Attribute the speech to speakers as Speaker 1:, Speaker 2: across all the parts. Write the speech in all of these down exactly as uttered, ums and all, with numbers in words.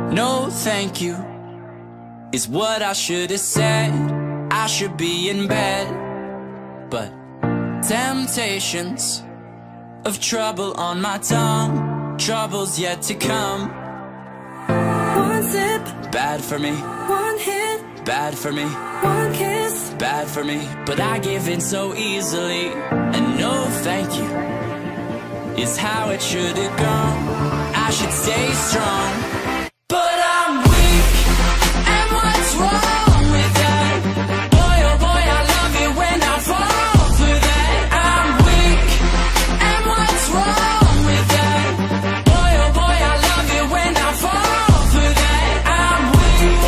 Speaker 1: No thank you is what I should have said. I should be in bed, but temptations of trouble on my tongue, trouble's yet to come.
Speaker 2: One sip,
Speaker 1: bad for me.
Speaker 2: One hit,
Speaker 1: bad for me.
Speaker 2: One kiss,
Speaker 1: bad for me. But I give in so easily, and no thank you is how it should have gone. I should stay strong, but I'm weak, and what's wrong with that? Boy, oh boy, I love it when I fall for that. I'm weak, and what's wrong with that? Boy, oh boy, I love it when I fall for that. I'm weak,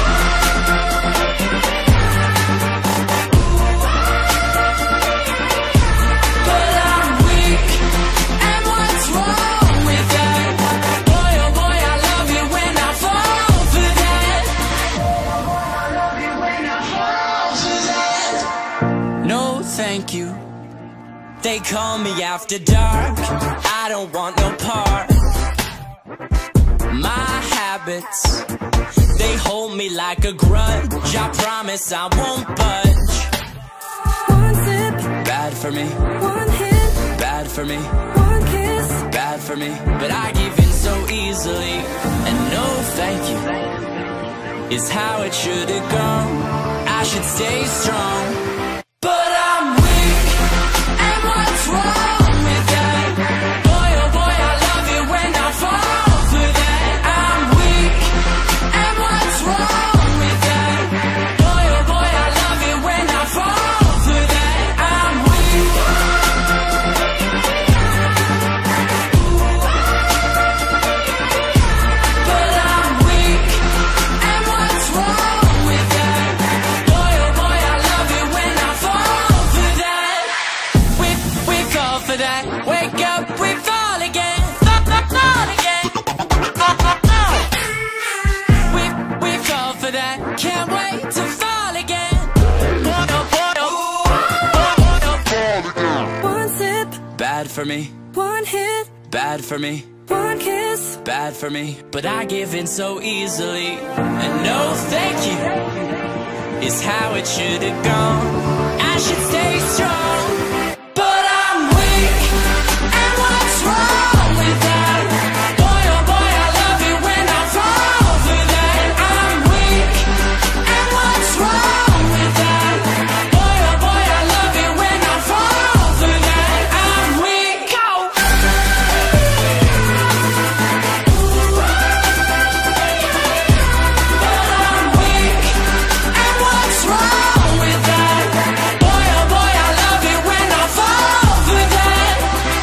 Speaker 1: but I'm weak, and what's wrong with that? Boy, oh boy, I love it when I fall for that. I love it when I fall for that. No thank you, they call me after dark, I don't want no part. My habits, they hold me like a grudge, I promise I won't budge.
Speaker 2: one sip,
Speaker 1: Bad for me,
Speaker 2: one hit,
Speaker 1: bad for me,
Speaker 2: one kiss,
Speaker 1: bad for me. But I give in so easily, and no thank you is how it should have gone. I should stay strong, but I'm weak, and what's wrong with that? Boy, oh boy, I love it when I fall for that. I'm weak, and what's wrong with that? Boy, oh boy, I love it when I fall for that. I'm weak, but I'm weak, and what's wrong with that? Boy, oh boy, I love it when I fall for that. We, we fall for that. Wake up, we fall again. Fall, fall, fall again. Fall, fall, fall. We, we fall for that. Can't wait to fall again. Boy, oh boy, oh. Boy, oh, oh.
Speaker 2: one sip,
Speaker 1: Bad for me,
Speaker 2: one hit,
Speaker 1: bad for me,
Speaker 2: one kiss,
Speaker 1: bad for me. But I give in so easily, and no thank you is how it should have gone. I should stay strong, but I'm weak, and what's wrong with that? Boy, oh boy, I love it when I fall for that. I'm weak, and what's wrong with that? Boy, oh boy, I love it when I fall for that. I'm weak, oh. But I'm weak, and what's wrong with that? Boy, oh boy, I love it when I fall for that.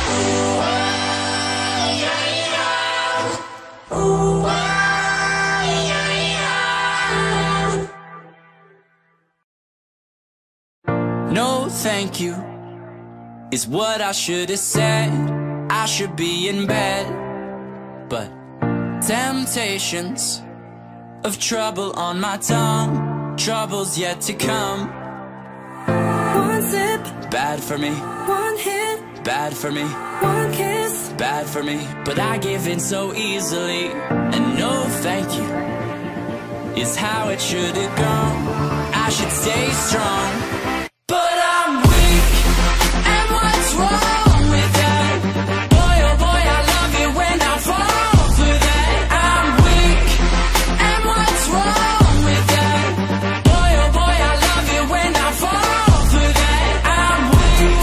Speaker 1: No thank you is what I should have said. I should be in bed, but temptations of trouble on my tongue, trouble's yet to come.
Speaker 2: one sip,
Speaker 1: Bad for me,
Speaker 2: one hit,
Speaker 1: bad for me,
Speaker 2: one kiss,
Speaker 1: bad for me. But I give in so easily, and no thank you is how it should have gone. I should stay strong, but I'm weak, and what's wrong with that? Boy, oh boy, I love it when I fall for that. I'm weak, and what's wrong with that? Boy, oh boy, I love it when I fall for that. I'm weak,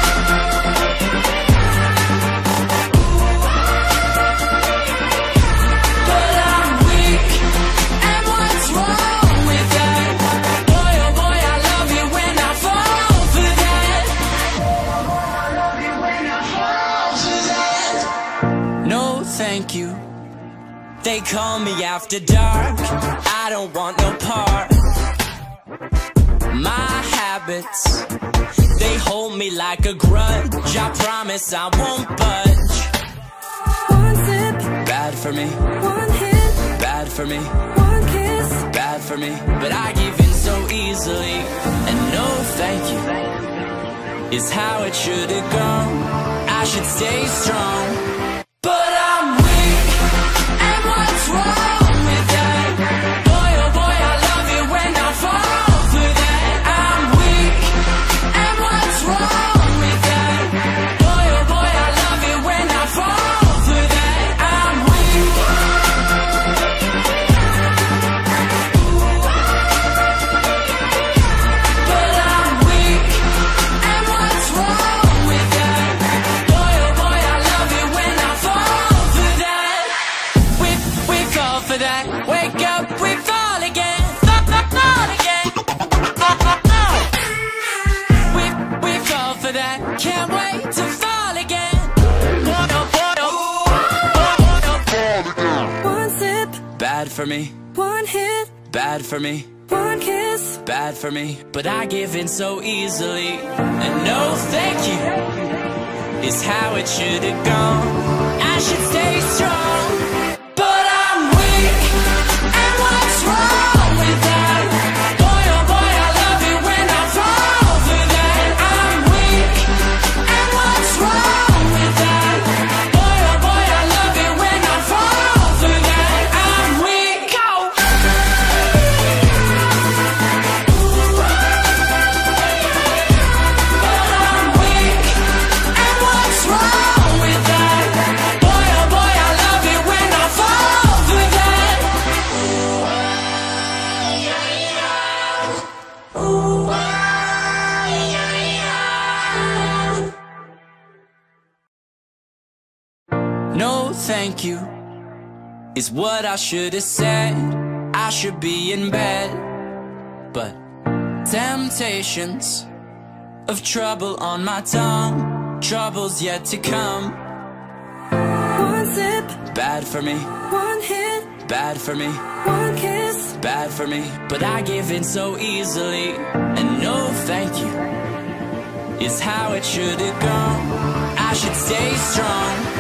Speaker 1: but I'm weak, and what's wrong with that? Boy, oh boy, I love it when I fall for that. I love it when I fall for that. No thank you, they call me after dark, I don't want no part. My habits, they hold me like a grudge, I promise I won't budge.
Speaker 2: one sip,
Speaker 1: Bad for me,
Speaker 2: one hit,
Speaker 1: bad for me,
Speaker 2: one kiss,
Speaker 1: bad for me. But I give in so easily, and no thank you is how it should have gone. I should stay strong, but I'm weak, and what's wrong with that? for that. Wake up, we fall again, fall, fall, fall again. We, we fall for that. Can't wait to fall again.
Speaker 2: One sip,
Speaker 1: Bad for me,
Speaker 2: one hit,
Speaker 1: bad for me,
Speaker 2: one kiss.
Speaker 1: bad for me. But I give in so easily, and no thank you is how it should have gone. I should stay strong, but I'm weak, and what's wrong with that? Boy, oh boy, I love it when I fall for that. I'm weak, and what's wrong with that? Boy, oh boy, I love it when I fall for that. I'm weak, oh. But I'm weak, and what's wrong with that? Boy, oh boy, I love it when I fall for that. No thank you is what I should have said. I should be in bed, but temptations of trouble on my tongue, trouble's yet to come.
Speaker 2: One sip,
Speaker 1: Bad for me,
Speaker 2: one hit,
Speaker 1: bad for me,
Speaker 2: one kiss.
Speaker 1: bad for me. But I give in so easily, and no thank you is how it should have gone. I should stay strong,